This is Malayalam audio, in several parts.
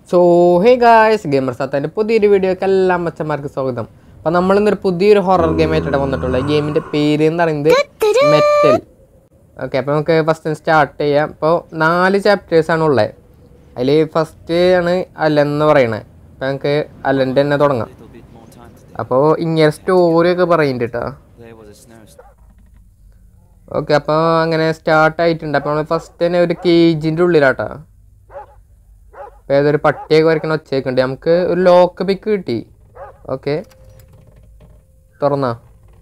സോ ഹേ ഗായ്സ് ഗെയിമർസ് അത്തൻ്റെ പുതിയൊരു വീഡിയോക്ക് എല്ലാ മച്ചന്മാർക്ക് സ്വാഗതം. അപ്പോൾ നമ്മളിന്നൊരു പുതിയൊരു ഹൊറർ ഗെയിം ആയിട്ടാണ് വന്നിട്ടുള്ളത്. ഗെയിമിൻ്റെ പേര് എന്ന് പറയുന്നത് മെറ്റൽ. ഓക്കെ, അപ്പോൾ നമുക്ക് ഫസ്റ്റ് സ്റ്റാർട്ട് ചെയ്യാം. അപ്പോൾ 4 ചാപ്റ്റേഴ്സാണ് ഉള്ളത്. അതിൽ ഫസ്റ്റ് ആണ് അല്ലെന്ന് പറയണത്. അപ്പോൾ നമുക്ക് അല്ലൻ്റെ തന്നെ തുടങ്ങാം. അപ്പോൾ ഇങ്ങനെ സ്റ്റോറിയൊക്കെ പറയുന്നുണ്ട് കേട്ടോ. ഓക്കെ, അപ്പോൾ അങ്ങനെ സ്റ്റാർട്ടായിട്ടുണ്ട്. അപ്പോൾ നമ്മൾ ഫസ്റ്റ് തന്നെ ഒരു കേജിൻ്റെ ഉള്ളിലാട്ടോ. അപ്പോൾ ഏതൊരു പട്ടിയൊക്കെ വരയ്ക്കണ ഒച്ചയൊക്കെയുണ്ട്. നമുക്ക് ഒരു ലോക്ക് പിക്ക് കിട്ടി. ഓക്കെ, തുറന്നാ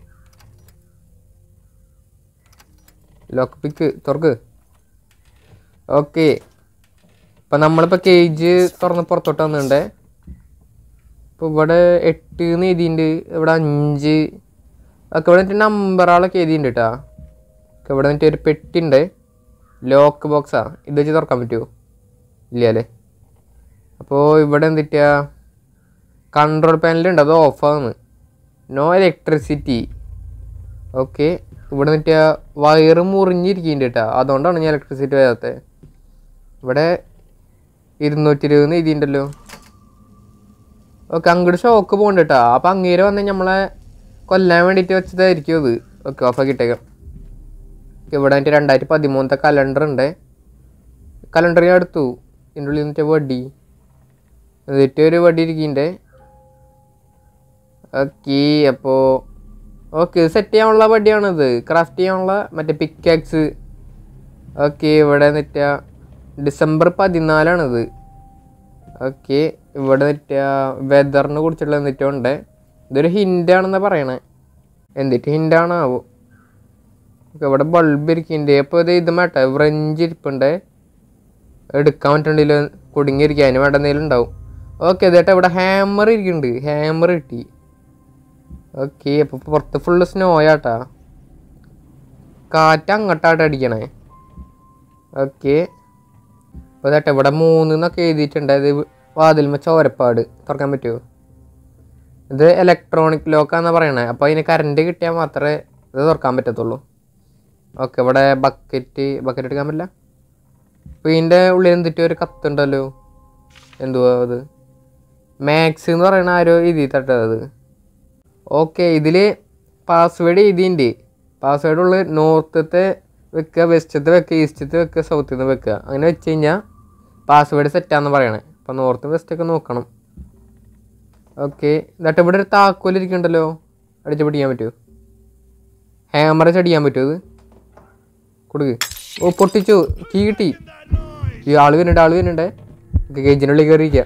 ലോക്ക് പിക്ക് തുറക്ക്. ഓക്കെ, അപ്പം നമ്മളിപ്പോൾ കേജ് തുറന്ന് പുറത്തോട്ട് വന്നിട്ടുണ്ട്. ഇപ്പോൾ ഇവിടെ 8 എഴുതിയിട്ടുണ്ട്, ഇവിടെ 5 ഒക്കെ. ഇവിടെ എന്നിട്ട് നമ്പറുകളൊക്കെ എഴുതിയിട്ടുണ്ട് കേട്ടോ. ഒക്കെ ഇവിടെ എന്നിട്ട് ഒരു പെട്ടിയുണ്ട്. ലോക്ക് ബോക്സാ. ഇത് വെച്ച് തുറക്കാൻ പറ്റുമോ? ഇല്ല അല്ലേ. അപ്പോൾ ഇവിടെ എന്തിട്ടാ കൺട്രോൾ പാനലുണ്ട്, അത് ഓഫാണ്. No electricity. ഓക്കെ, ഇവിടെ നിന്നിട്ട് വയറ് മുറിഞ്ഞിരിക്കുന്നുണ്ട് കേട്ടോ. അതുകൊണ്ടാണ് ഞാൻ ഇലക്ട്രിസിറ്റി വരാത്തത്. ഇവിടെ 220 എഴുതിയിട്ടുണ്ടല്ലോ. ഓക്കെ, അങ്ങോട്ട് ഷോക്ക് പോകുന്നുണ്ട് കേട്ടോ. അപ്പോൾ അങ്ങേര് വന്ന് നമ്മളെ കൊല്ലാൻ വേണ്ടിയിട്ട് വെച്ചതായിരിക്കും അത്. ഓക്കെ, ഓഫാക്കിയിട്ടേക്കാം. ഇവിടെ എന്നിട്ട് 2013 കലണ്ടർ ഉണ്ട്. കലണ്ടർ ഞാൻ എടുത്തു. ഇതിൻ്റെ ഉള്ളിൽ നിന്നിട്ട് വടി എന്നിട്ട് ഒരു വടി ഇരിക്കുന്നുണ്ട്. ഓക്കെ, അപ്പോൾ ഓക്കെ സെറ്റ് ചെയ്യാനുള്ള വടിയാണിത്, ക്രാഫ്റ്റ് ചെയ്യാനുള്ള മറ്റേ പിക്കാക്സ്. ഓക്കെ, ഇവിടെ നിറ്റാ ഡിസംബർ 14 ഓക്കെ, ഇവിടെ നിറ്റാ വെതറിനെ കുറിച്ചുള്ള എന്നിട്ടുണ്ട്. ഇതൊരു ഹിൻ്റാണെന്നാണ് പറയണേ. എന്നിട്ട് ഹിൻ്റാണാവോ. ഓക്കെ, ഇവിടെ ബൾബ് ഇരിക്കുന്നുണ്ട്. അപ്പോൾ ഇത് മാട്ടെ വ്രഞ്ച് ഇരിപ്പുണ്ട്. എടുക്കാൻ പറ്റണ്ടില്ല, കുടുങ്ങിയിരിക്കുക. അതിന് വേണ്ട എന്തെങ്കിലും ഉണ്ടാവും. ഓക്കെ, ഇതേട്ടാ ഇവിടെ ഹാമർ ഇരിക്കുന്നുണ്ട്. ഹാമർ കിട്ടി. ഓക്കെ, അപ്പോൾ പുറത്ത് ഫുള്ള് സ്നോ ആട്ടാ. കാറ്റ് അങ്ങോട്ടായിട്ട് അടിക്കണേ. ഓക്കെ, അപ്പോൾ ഇതേട്ടാ ഇവിടെ 3 എന്നൊക്കെ എഴുതിയിട്ടുണ്ട്. ഇത് വാതിൽമ ചോരപ്പാട്. തുറക്കാൻ പറ്റുമോ? ഇത് ഇലക്ട്രോണിക് ലോക്കാന്നാണ് പറയണേ. അപ്പോൾ അതിന് കറണ്ട് കിട്ടിയാൽ മാത്രമേ ഇത് തുറക്കാൻ പറ്റത്തുള്ളൂ. ഓക്കെ, ഇവിടെ ബക്കറ്റ് എടുക്കാൻ പറ്റില്ല. അപ്പോൾ ഇതിൻ്റെ ഉള്ളിൽ എന്തിട്ട് ഒരു കത്തുണ്ടല്ലോ. എന്തുവാ അത്? മാക്സ് എന്ന് പറയുന്ന ആരോ എഴുതി തട്ടത്. ഓക്കെ, ഇതിൽ പാസ്വേഡ് എഴുതിയിട്ടുണ്ട്. പാസ്വേഡ് ഉള്ള നോർത്തത്തെ വെക്കുക, വെസ്റ്റത്തെ വെക്കുക, ഈസ്റ്റത്തെ വെക്കുക, സൗത്തിൽ നിന്ന് വെക്കുക. അങ്ങനെ വെച്ച് കഴിഞ്ഞാൽ പാസ്വേഡ് സെറ്റാന്ന് പറയണേ. അപ്പോൾ നോർത്തും വെസ്റ്റൊക്കെ നോക്കണം. ഓക്കെ, എന്നിട്ട് ഇവിടെ ഒരു താക്കോൽ ഇരിക്കുന്നുണ്ടല്ലോ. അടിച്ച് പിടിക്കാൻ പറ്റുമോ? ഹാമർ ചടിയാൻ പറ്റുമോ? ഇത് കൊടുക്ക്. ഓ, പൊട്ടിച്ചു. കീ കിട്ടി. ഈ ആള് വരുന്നുണ്ട്. കേജിനുള്ളിൽ കയറിയിരിക്കുക.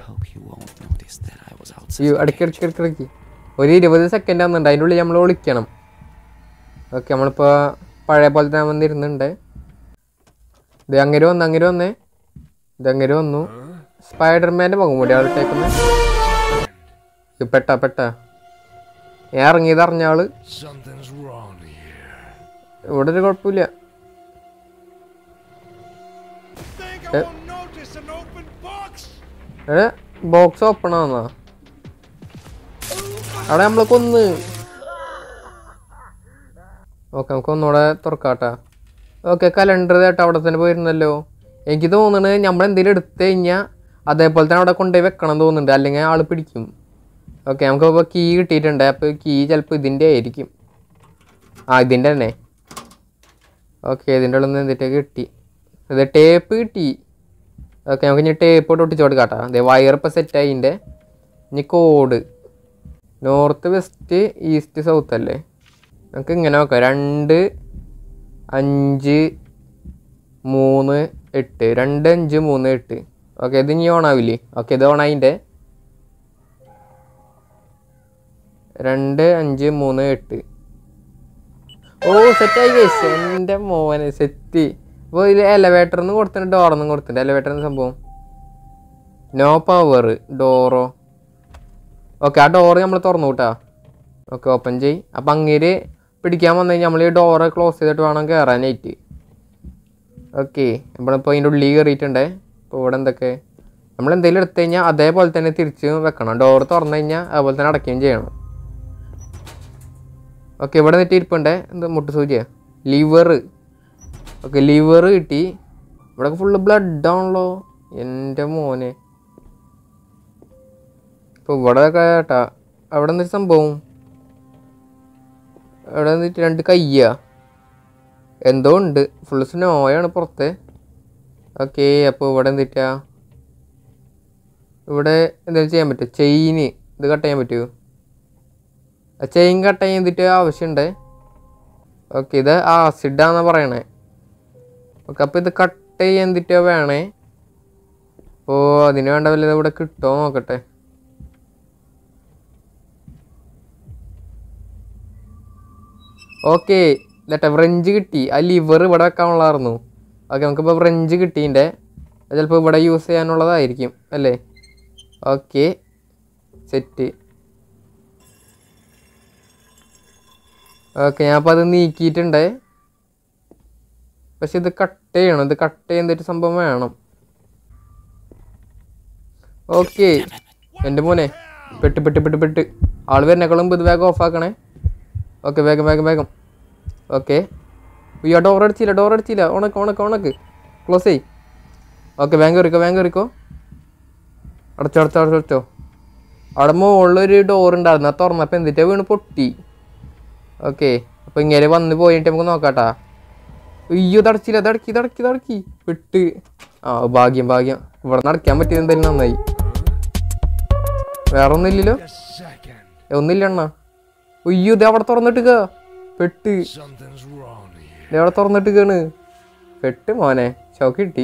ഇടയ്ക്കിടയ്ക്ക് ഒരു 20 സെക്കൻഡ് ആകുന്നുണ്ട്. അതിൻ്റെ ഉള്ളിൽ നമ്മൾ വിളിക്കണം. ഓക്കെ, നമ്മളിപ്പോൾ പഴയ പോലെ തന്നെ വന്നിരുന്നുണ്ട്. ഇത് അങ്ങനെ വന്നേ. ഇതങ്ങനെ വന്നു. സ്പൈഡർമാൻ്റെ മുഖം കൂടി ആളിട്ടേക്കുന്നത്. പെട്ട ഞാൻ ഇറങ്ങിയത് അറിഞ്ഞ ആള്. ഇവിടെ ഒരു കുഴപ്പമില്ല. ബോക്സ് ഓപ്പൺ ആവുന്നാ. അവിടെ നമ്മളെ കൊന്ന്. ഓക്കെ, നമുക്ക് ഒന്നുകൂടെ തുറക്കാട്ടാ. ഓക്കെ, കലണ്ടർ കേട്ടോ അവിടെ തന്നെ പോയിരുന്നല്ലോ. എനിക്ക് തോന്നുന്നത് നമ്മൾ എന്തെങ്കിലും എടുത്തു കഴിഞ്ഞാൽ അതേപോലെ തന്നെ അവിടെ കൊണ്ടുപോയി വെക്കണം തോന്നുന്നുണ്ട്, അല്ലെങ്കിൽ ആൾ പിടിക്കും. ഓക്കെ, നമുക്കിപ്പോൾ കീ കിട്ടിയിട്ടുണ്ട്. അപ്പോൾ കീ ചിലപ്പോൾ ഇതിൻ്റെ ആയിരിക്കും. ഇതിൻ്റെ തന്നെ. ഓക്കെ, ഇതിൻ്റെ ഉള്ളിൽ നിന്ന് എന്തിട്ടൊക്കെ കിട്ടി. ഇത് ടേപ്പ് കിട്ടി. ഓക്കെ, നമുക്ക് ഇനി ടേപ്പ് ഒട്ടിച്ച് കൊടുക്കാട്ടാ. അതെ, വയർ ഇപ്പോൾ സെറ്റായിൻ്റെ. ഇനി code north west east south അല്ലേ. നമുക്ക് ഇങ്ങനെ നോക്കാം. 2 5 3 8 2 5 3 8. ഓക്കെ, ഇത് ഇനി ഓണാവില്ലേ? ഓക്കെ, ഇത് ഓണായിൻ്റെ. 2 5 3 8. ഓ, സെറ്റായി ഗൈസ്. എൻ്റെ മോനെ സെറ്റ്. അപ്പോൾ ഇതിൽ എലവേറ്ററിന്ന് കൊടുത്തിട്ടുണ്ട്, ഡോറൊന്നും കൊടുത്തിട്ടുണ്ട്. എലവേറ്ററിന് സംഭവം നോ പവർ ഡോറോ. ഓക്കെ, ആ ഡോറ് നമ്മൾ തുറന്നു കൂട്ടാ. ഓക്കെ, ഓപ്പൺ ചെയ്. അപ്പം അങ്ങേര് പിടിക്കാൻ വന്നു കഴിഞ്ഞാൽ നമ്മൾ ഈ ഡോറ് ക്ലോസ് ചെയ്തിട്ട് വേണം കയറാനായിട്ട്. ഓക്കെ, നമ്മളിപ്പോൾ അതിൻ്റെ ഉള്ളിൽ കയറിയിട്ടുണ്ട്. ഇപ്പോൾ ഇവിടെ എന്തൊക്കെ നമ്മൾ എന്തെങ്കിലും എടുത്തു കഴിഞ്ഞാൽ അതേപോലെ തന്നെ തിരിച്ച് വെക്കണം. ഡോറ് തുറന്നു കഴിഞ്ഞാൽ അതുപോലെ തന്നെ അടയ്ക്കുകയും ചെയ്യണം. ഓക്കെ, ഇവിടെ നിന്നിട്ട് ഇരിപ്പുണ്ട്. എന്ത് മുട്ട് സൂചിയാ? ലിവർ. ഓക്കെ, ലിവർ കിട്ടി. ഇവിടെ ഫുള്ള് ബ്ലഡ് ആണല്ലോ. എൻ്റെ മോനെ. ഇപ്പോൾ ഇവിടെ കേട്ടാ അവിടെ എന്തൊരു സംഭവം അവിടെ എന്നിട്ട് 2 കയ്യാ എന്തോ ഉണ്ട് ഫുള്ള് സ്നോയാണ് പുറത്ത്. ഓക്കെ അപ്പോൾ ഇവിടെ എന്തിട്ടാ ഇവിടെ എന്തെങ്കിലും ചെയ്യാൻ പറ്റുമോ? ചെയിന് ഇത് കട്ട് ചെയ്യാൻ പറ്റുമോ? ചെയിൻ കട്ട് ചെയ്തിട്ട് ആവശ്യമുണ്ട്. ഓക്കെ ഇത് ആസിഡാന്നാണ് പറയണേ. ഓക്കെ അപ്പോൾ ഇത് കട്ട് ചെയ്തിട്ട് വേണേ. അപ്പോൾ അതിന് വേണ്ട വല്ലതും ഇവിടെ കിട്ടുമോ നോക്കട്ടെ. ഓക്കെ എന്നിട്ട് വ്രഞ്ച് കിട്ടി. ആ ലിവർ ഇവിടെ വെക്കാനുള്ളതായിരുന്നു. ഓക്കെ നമുക്കിപ്പോൾ വ്രഞ്ച് കിട്ടീൻ്റെ അത് ചിലപ്പോൾ ഇവിടെ യൂസ് ചെയ്യാനുള്ളതായിരിക്കും അല്ലേ? Okay set. ഓക്കെ ഞാനപ്പോൾ അത് നീക്കിയിട്ടുണ്ട്. പക്ഷെ ഇത് കട്ട് ചെയ്യണം. ഇത് കട്ട് ചെയ്യുന്നൊരു സംഭവം വേണം. ഓക്കെ എൻ്റെ മോനെ പെട്ട് ആൾ വരുന്നേക്കാളും ഇത് വേഗം ഓഫാക്കണേ. ഓക്കെ വേഗം. ഓക്കെ അയ്യോ ഡോർ അടിച്ചില്ല. ഉണക്ക് ക്ലോസ് ചെയ്. ഓക്കെ വേഗം കയറിക്കോ. അടച്ചോ. അവിടെ മുകളിലൊരു ഡോർ ഉണ്ടായിരുന്നു. അത് തുറന്നപ്പോൾ എന്തിട്ടാ വീണ് പൊട്ടി. ഓക്കെ അപ്പോൾ ഇങ്ങനെ വന്ന് പോയിട്ട് നമുക്ക് നോക്കാട്ടാ. അയ്യോ തടക്കി പെട്ട്. ഭാഗ്യം ഇവിടെ നടക്കാൻ പറ്റിയത് എന്തായാലും നന്നായി. വേറെ ഒന്നുമില്ലല്ലോ? ഒന്നുമില്ല അണ്ണാ. അയ്യോ ഇത് അവിടെ തുറന്നിട്ടുക പെട്ട്. അവിടെ തുറന്നിട്ടുകയാണ് പെട്ട് മോനെ. ഷോക്ക് കിട്ടി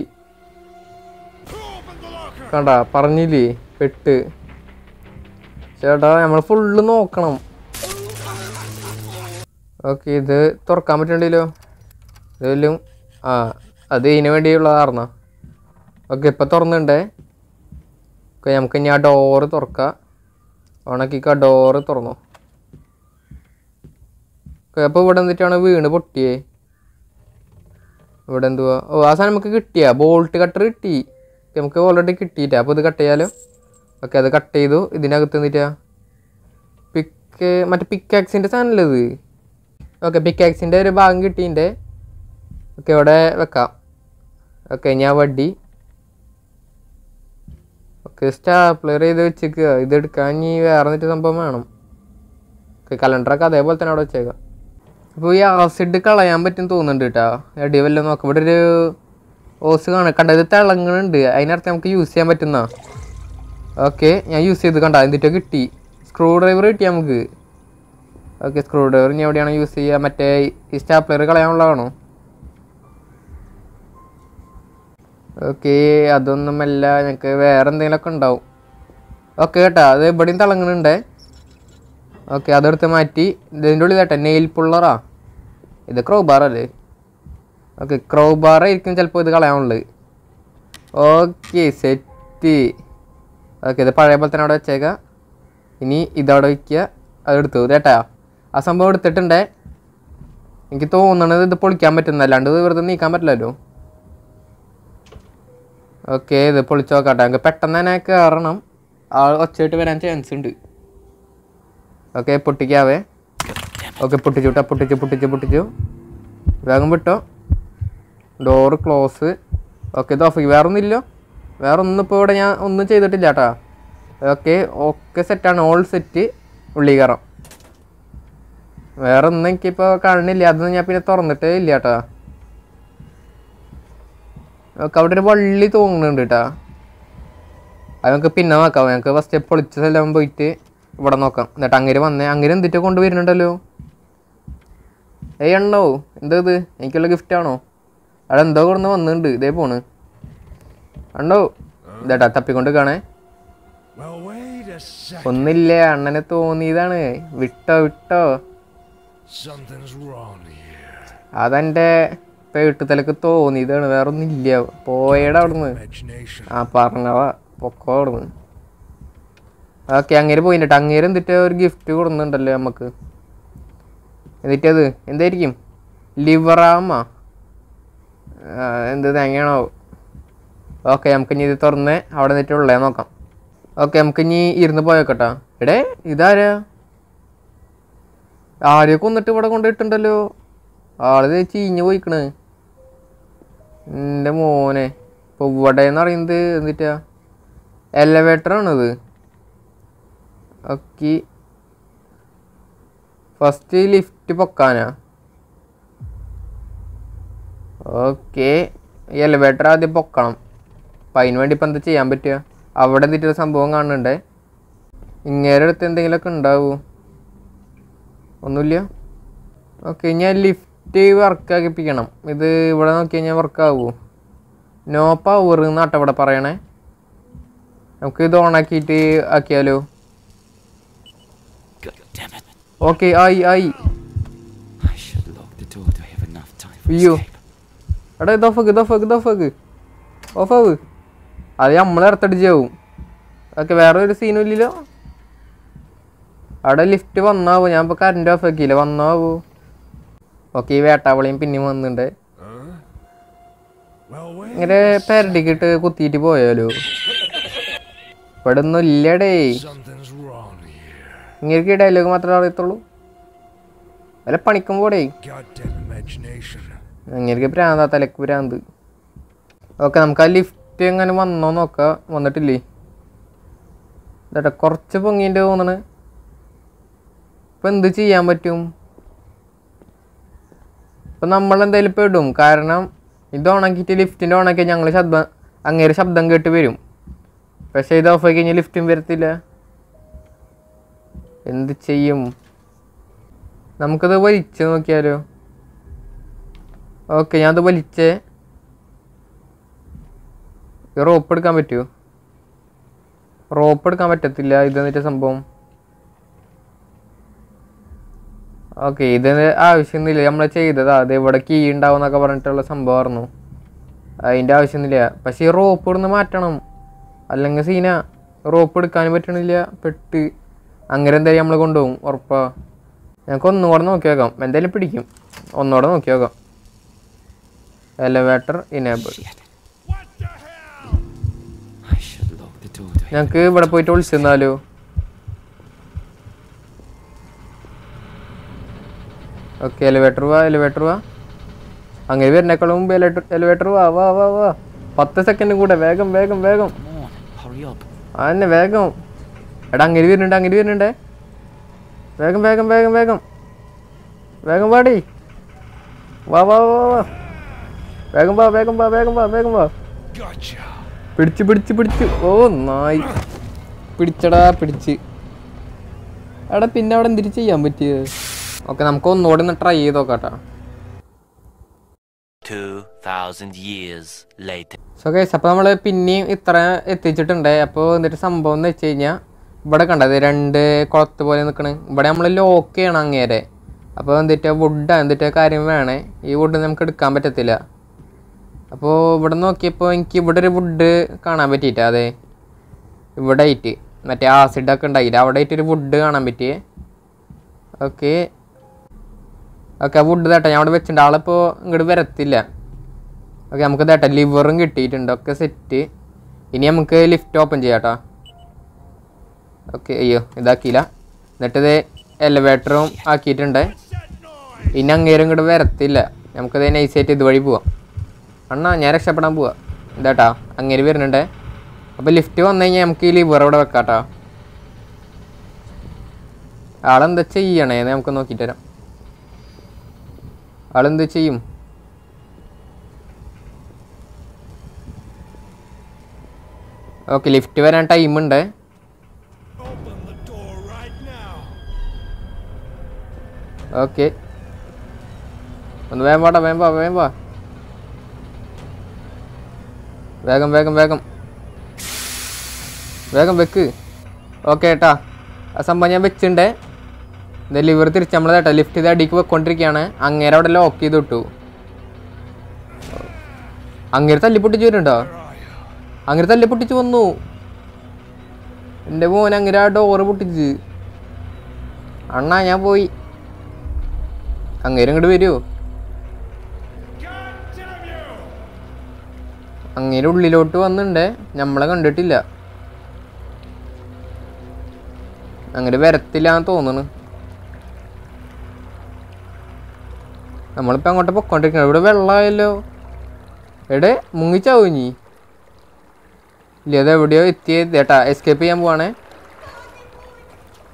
കണ്ടാ പറഞ്ഞില്ലേ പെട്ട്. ചേട്ടാ നമ്മൾ ഫുള്ള് നോക്കണം. ഓക്കെ ഇത് തുറക്കാൻ പറ്റണ്ടല്ലോ ഇതെല്ലാം. അത് ഇതിന് വേണ്ടിയുള്ളതാർന്ന. ഓക്കെ ഇപ്പം തുറന്നുണ്ടേ. ഓക്കെ നമുക്ക് ഇനി ആ ഡോറ് തുറക്കാം. ഉണക്കിക്ക ഡോറ് തുറന്നു. ഓക്കെ അപ്പോൾ ഇവിടെ എന്നിട്ടാണ് വീണ് പൊട്ടിയേ. ഇവിടെ എന്തുവാ? ആ സാധനം നമുക്ക് കിട്ടിയാ ബോൾട്ട് കട്ടർ കിട്ടി. നമുക്ക് ഓൾറെഡി കിട്ടിയിട്ടാ. അപ്പോൾ ഇത് കട്ട് ചെയ്യാലോ. ഓക്കെ അത് കട്ട് ചെയ്തു. ഇതിനകത്ത് എന്നിട്ടാ മറ്റേ പിക്കാക്സിൻ്റെ സാധനമല്ലേ ഇത്? ഓക്കെ പിക്കാക്സിൻ്റെ ഒരു ഭാഗം കിട്ടിയിട്ടുണ്ട്. ഓക്കെ ഇവിടെ വെക്കാം. ഓക്കെ ഞാൻ വടി. ഓക്കെ സ്റ്റാപ്ലർ ചെയ്ത് വെച്ചേക്കുക. ഇതെടുക്കാൻ ഇനി വേറെ എന്നിട്ട് സംഭവം വേണം. ഓക്കെ കലണ്ടറൊക്കെ അതേപോലെ തന്നെ അവിടെ വെച്ചേക്കാം. അപ്പോൾ ഈ ആസിഡ് കളയാൻ പറ്റും തോന്നുന്നുണ്ട് കേട്ടോ. അടി വല്ല നോക്കാം. ഇവിടെ ഒരു ഓസ് കണ്ടത് തിളങ്ങുന്നുണ്ട്. അതിനർത്ഥം നമുക്ക് യൂസ് ചെയ്യാൻ പറ്റുന്ന. ഓക്കെ ഞാൻ യൂസ് ചെയ്ത് കണ്ട എന്നിട്ട് കിട്ടി. സ്ക്രൂ ഡ്രൈവർ കിട്ടി നമുക്ക്. ഓക്കെ സ്ക്രൂ ഡ്രൈവർ ഇനി എവിടെയാണ് യൂസ് ചെയ്യുക? മറ്റേ ഈ സ്റ്റാപ്ലർ കളയാനുള്ളതാണോ? ഓക്കെ അതൊന്നുമല്ല. ഞങ്ങൾക്ക് വേറെ എന്തെങ്കിലുമൊക്കെ ഉണ്ടാവും. ഓക്കെ കേട്ടോ അത് ഇവിടെയും തിളങ്ങുന്നുണ്ട്. ഓക്കെ അതെടുത്ത് മാറ്റി. ഇതിൻ്റെ ഉള്ളിൽ കേട്ടെ നെയിൽ പുള്ളറാ. ഇത് ക്രോ ബാറല്ലേ? ഓക്കെ ക്രോ ബാറായിരിക്കും ചിലപ്പോൾ ഇത് കളയാനുള്ളത്. Okay set. ഓക്കെ ഇത് പഴയ പോലെ തന്നെ അവിടെ വെച്ചേക്കാം. ഇനി ഇതവിടെ വയ്ക്കുക. അതെടുത്തു ചേട്ടാ. ആ സംഭവം എടുത്തിട്ടുണ്ടേ. എനിക്ക് തോന്നണത് ഇത് പൊളിക്കാൻ പറ്റുന്ന, അല്ലാണ്ട് ഇത് വെറുതെ നീക്കാൻ പറ്റില്ലല്ലോ. ഓക്കെ ഇത് പൊളിച്ച് നോക്കാട്ടെ. നമുക്ക് പെട്ടെന്ന് തന്നെ കയറണം. ഒച്ചയായിട്ട് വരാൻ ചാൻസ് ഉണ്ട്. ഓക്കെ പൊട്ടിക്കാവേ. ഓക്കെ പൊട്ടിച്ചു. വേഗം വിട്ടോ. Door close. ഓക്കെ ഇത് ഓഫ്. വേറെ ഒന്നുമില്ലോ? വേറെ ഒന്നും ഇപ്പോൾ ഇവിടെ ഞാൻ ഒന്നും ചെയ്തിട്ടില്ല കേട്ടോ. ഓക്കെ സെറ്റാണ്. All set. ഉള്ളി കയറാം. വേറെ ഒന്നും എനിക്കിപ്പോൾ കാണുന്നില്ല. അതൊന്നും ഞാൻ പിന്നെ തുറന്നിട്ടേ ഇല്ല കേട്ടോ. ഓക്കെ അവിടെ ഒരു വള്ളി തോന്നുന്നുണ്ട് കേട്ടോ. അത് നമുക്ക് പിന്നെ നോക്കാം. ഞങ്ങൾക്ക് ഫസ്റ്റ് പൊളിച്ച സ്ഥലം പോയിട്ട് ഇവിടെ നോക്കാം. എന്നിട്ട് അങ്ങനെ അങ്ങനെ എന്തിട്ട് കൊണ്ടുവരുന്നുണ്ടല്ലോ. എണ്ണോ എന്താ ഇത്? എനിക്കുള്ള ഗിഫ്റ്റാണോ? അവിടെ എന്തോ കൊടുന്ന് വന്നിട്ടുണ്ട്. ഇതേ പോണ് അണ്ണോ. ഇതാട്ടാ തപ്പിക്കൊണ്ട് കാണേ. ഒന്നില്ല അണ്ണനെ തോന്നിയതാണ്. വിട്ടോ അതെൻ്റെ പേട്ടുതലക്ക് തോന്നിയതാണ്. വേറെ ഒന്നുമില്ല. പോയടാ അവിടുന്ന്. പറഞ്ഞവാ പൊക്കോ അവിടുന്ന്. ഓക്കെ അങ്ങേര് പോയിട്ടോ. അങ്ങേര് എന്നിട്ട് ഒരു ഗിഫ്റ്റ് കൊടുക്കുന്നുണ്ടല്ലോ നമുക്ക്. എന്നിട്ടത് എന്തായിരിക്കും? ലിവറാമ എന്ത് തേങ്ങയാണോ? ഓക്കെ നമുക്കിനി ഇത് തുറന്ന് അവിടെ നിന്നിട്ടുള്ളേ നോക്കാം. ഓക്കെ നമുക്കിനി ഇരുന്ന് പോയേക്കട്ടാ. എടേ ഇതാരാ? ആരെയൊക്കെ കൊന്നിട്ട് ഇവിടെ കൊണ്ടുപോയിട്ടുണ്ടല്ലോ. ആള് ചീഞ്ഞ് പോയിക്കണ് എൻ്റെ മോനെ. ഇപ്പോൾ ഇവിടെ എന്ന് പറയുന്നത് എന്നിട്ടാ എലവേറ്ററാണിത്. ഓക്കെ ഫസ്റ്റ് ലിഫ്റ്റ് പൊക്കാനാ. ഓക്കെ എലിവേറ്റർ ആദ്യം പൊക്കണം. അപ്പം അതിന് വേണ്ടി ഇപ്പം എന്താ ചെയ്യാൻ പറ്റുക? അവിടെ എന്തിട്ടൊരു സംഭവം കാണുന്നുണ്ടേ. ഇങ്ങേരെ അടുത്ത് എന്തെങ്കിലുമൊക്കെ ഉണ്ടാവൂ? ഒന്നുമില്ല. ഓക്കെ ഞാൻ ലിഫ്റ്റ് വർക്കാക്കിപ്പിക്കണം. ഇത് ഇവിടെ നോക്കി കഴിഞ്ഞാൽ വർക്കാവൂ? നോ പവർ എന്നാട്ടോ ഇവിടെ പറയണേ. നമുക്ക് ഇത് ഓണാക്കിയിട്ട് ആക്കിയാലോ? ഓക്കെ ആയി. അയ്യോ എടാ ഇത് ഓഫാക്ക്. അത് നമ്മളെ ഇറത്തടിച്ചാവും. ഓക്കെ വേറെ ഒരു സീനും ഇല്ലല്ലോ. അവിടെ ലിഫ്റ്റ് വന്നാവൂ. ഞാൻ ഇപ്പോൾ കറണ്ട് ഓഫ് ആക്കിയില്ല. വന്നാവൂ. ഓക്കെ ഈ വേട്ടാവളിയും പിന്നെയും വന്നിട്ടുണ്ട്. ഇങ്ങനെ പെരടിക്കിട്ട് കുത്തിയിട്ട് പോയാലോ? ഇവിടെ ഒന്നും ഇല്ലടേ. ഇങ്ങനെ ഡയലോഗ് മാത്രമേ അറിയത്തുള്ളൂ. വല്ല പണിക്കും പോടേ. അങ്ങനെ ഭ്രാന്താ, തലക്ക് ഭ്രാന്ത്. ഓക്കെ നമുക്ക് ആ ലിഫ്റ്റ് എങ്ങനെ വന്നോ നോക്കാം. വന്നിട്ടില്ലേ? ഇതാ കുറച്ച് പൊങ്ങിൻ്റെ തോന്നണ്. ഇപ്പം എന്ത് ചെയ്യാൻ പറ്റും? ഇപ്പം നമ്മളെന്തായാലും പെടും. കാരണം ഇത് ഓണാക്കിയിട്ട് ലിഫ്റ്റിൻ്റെ ഓണാക്കിയാൽ ഞങ്ങൾ അങ്ങേരെ ശബ്ദം കേട്ട് വരും. പക്ഷേ ഇത് ഓഫാക്കി കഴിഞ്ഞാൽ ലിഫ്റ്റും വരത്തില്ല. എന്ത് ചെയ്യും? നമുക്കത് വലിച്ച് നോക്കിയാലോ? ഓക്കെ ഞാനത് വലിച്ചേ. റോപ്പ് എടുക്കാൻ പറ്റുമോ? റോപ്പ് എടുക്കാൻ പറ്റത്തില്ല. ഇതെന്നിട്ട് സംഭവം. ഓക്കെ ഇതിന് ആവശ്യമൊന്നുമില്ല. നമ്മൾ ചെയ്തതാ. അത് ഇവിടെ കീ ഉണ്ടാവും എന്നൊക്കെ പറഞ്ഞിട്ടുള്ള സംഭവമായിരുന്നു. അതിൻ്റെ ആവശ്യമൊന്നുമില്ല. പക്ഷേ ഈ റോപ്പ് ഇവിടുന്ന് മാറ്റണം. അല്ലെങ്കിൽ സീന റോപ്പ് എടുക്കാനും പറ്റണില്ല. പെട്ട് അങ്ങനെ എന്തായാലും നമ്മൾ കൊണ്ടുപോകും ഉറപ്പാ. ഞങ്ങൾക്ക് ഒന്നുകൂടെ നോക്കി നോക്കാം. എന്തായാലും പിടിക്കും. ഒന്നുകൂടെ നോക്കി നോക്കാം. Elevator enable. ഞങ്ങൾക്ക് ഇവിടെ പോയിട്ട് വിളിച്ചെന്നാലോ? ഓക്കെ എലിവേറ്റർ വാ. അങ്ങനെ വരുന്നേക്കാളും മുമ്പ് എലിവേറ്റർ വാ. 10 സെക്കൻഡ് കൂടെ. വേഗം അതന്നെ വേഗം. എടാ അങ്ങനെ വരുന്നുണ്ടേ. വേഗം പാടി. വാ വേഗം വാ. പിടിച്ച്. ഓ നായി പിടിച്ച്. എടാ പിന്നെ അവിടെ എന്തിട്ട് ചെയ്യാൻ പറ്റിയത്? ഓക്കെ നമുക്ക് ഒന്നുകൂടെ ഒന്ന് ട്രൈ ചെയ്ത് നോക്കാട്ടോ. സോ ഗൈസ് അപ്പോൾ നമ്മൾ പിന്നെയും ഇത്ര എത്തിച്ചിട്ടുണ്ട്. അപ്പോൾ എന്നിട്ട് സംഭവം എന്ന് വെച്ച് കഴിഞ്ഞാൽ ഇവിടെ കണ്ടത് 2 കുളത്ത് പോലെ നിൽക്കണ്. ഇവിടെ നമ്മൾ ലോക്ക് ചെയ്യണം അങ്ങേരെ. അപ്പോൾ എന്തിട്ട് കാര്യം വേണേ. ഈ വുഡ് നമുക്ക് എടുക്കാൻ പറ്റത്തില്ല. അപ്പോൾ ഇവിടെ നോക്കിയപ്പോൾ എനിക്ക് ഇവിടെ ഒരു വുഡ് കാണാൻ പറ്റിയിട്ട്. അതെ ഇവിടെ ആയിട്ട് മറ്റേ ആസിഡൊക്കെ ഉണ്ടായില്ല. അവിടെ ആയിട്ടൊരു വുഡ് കാണാൻ പറ്റിയേ. ഓക്കെ വുഡ് തേട്ടാ ഞാൻ അവിടെ വെച്ചിട്ടുണ്ട്. ആളിപ്പോൾ ഇങ്ങോട്ട് വരത്തില്ല. ഓക്കെ നമുക്ക് തേട്ടാ ലിവറും കിട്ടിയിട്ടുണ്ട്. ഒക്കെ സെറ്റ്. ഇനി നമുക്ക് ലിഫ്റ്റ് ഓപ്പൺ ചെയ്യാം കേട്ടോ. ഓക്കെ അയ്യോ ഇതാക്കിയില്ല. എന്നിട്ടിത് എലിവേറ്ററും ആക്കിയിട്ടുണ്ട്. ഇനി അങ്ങേരും ഇങ്ങോട്ട് വരത്തില്ല. നമുക്കത് നൈസായിട്ട് ഇതുവഴി പോവാം. അണ്ണാ ഞാൻ രക്ഷപ്പെടാൻ പോവാ. ഇതാട്ടാ അങ്ങേര് വരുന്നുണ്ട്. അപ്പോൾ ലിഫ്റ്റ് വന്നു കഴിഞ്ഞാൽ നമുക്ക് ഈ ലിവർ ഇവിടെ വെക്കാം കേട്ടോ. ആളെന്താ ചെയ്യണേ നമുക്ക് നോക്കിയിട്ട് തരാം. ആളെന്ത് ചെയ്യും? ഓക്കെ ലിഫ്റ്റ് വരാൻ ടൈമുണ്ട്. ഓക്കെ ഒന്ന് വേഗം വാ. വേഗം വെക്ക്. ഓക്കെ ഏട്ടാ ആ സംഭവം ഞാൻ വെച്ചിട്ടുണ്ട്. ലിവർ തിരിച്ച് നമ്മളേട്ടാ ലിഫ്റ്റ് ചെയ്ത് അടിക്ക് വെക്കൊണ്ടിരിക്കുകയാണ്. അങ്ങേരെ അവിടെ ലോക്ക് ചെയ്ത് വിട്ടു. അങ്ങേര് തല്ലിപ്പൊട്ടിച്ച് വരുന്നുണ്ടോ? അങ്ങേര് തല്ലിപ്പൊട്ടിച്ച് വന്നു. എൻ്റെ മോൻ അങ്ങനെ ആ ഡോറ് പൊട്ടിച്ച്. അണ്ണാ ഞാൻ പോയി. അങ്ങേരും ഇങ്ങോട്ട് വരുമോ? അങ്ങേര് ഉള്ളിലോട്ട് വന്നിട്ടുണ്ട്. നമ്മളെ കണ്ടിട്ടില്ല. അങ്ങനെ വരത്തില്ല എന്ന് തോന്നുന്നു. നമ്മളിപ്പോൾ അങ്ങോട്ട് പൊക്കോണ്ടിരിക്കണം. ഇവിടെ വെള്ളമായല്ലോ. എടെ മുങ്ങിച്ചാവും ഇനി. ഇല്ല അത് എവിടെയോ എത്തിയത് ചേട്ടാ. എസ്കേപ്പ് ചെയ്യാൻ പോവാണേ.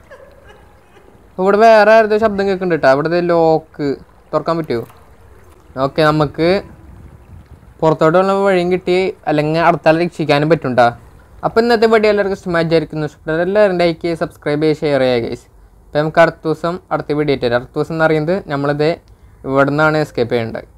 അപ്പോൾ ഇവിടെ വേറെ ആരുടെ ശബ്ദം കേൾക്കുന്നുണ്ട് കേട്ടോ. അവിടെ ലോക്ക് തുറക്കാൻ പറ്റുമോ? ഓക്കെ, നമുക്ക് പുറത്തോട്ടുള്ള വഴിയും കിട്ടി, അല്ലെങ്കിൽ അടുത്താളെ രക്ഷിക്കാനും പറ്റുണ്ടാ. അപ്പോൾ ഇന്നത്തെ വീഡിയോ എല്ലാവർക്കും ഇഷ്ടമായിരിക്കുന്നു. എല്ലാവരും ലൈക്ക് ചെയ്യുക, സബ്സ്ക്രൈബ് ചെയ്യുക, ഷെയർ ചെയ്യുക ഗൈസ്. അപ്പോൾ നമുക്ക് അടുത്ത ദിവസം അടുത്ത വീഡിയോ ഇട്ട് തരാം. അടുത്ത ദിവസം എന്ന് പറയുന്നത് നമ്മളിത് ഇവിടെ നിന്നാണ് എസ്കേപ്പ് ചെയ്യേണ്ടത്.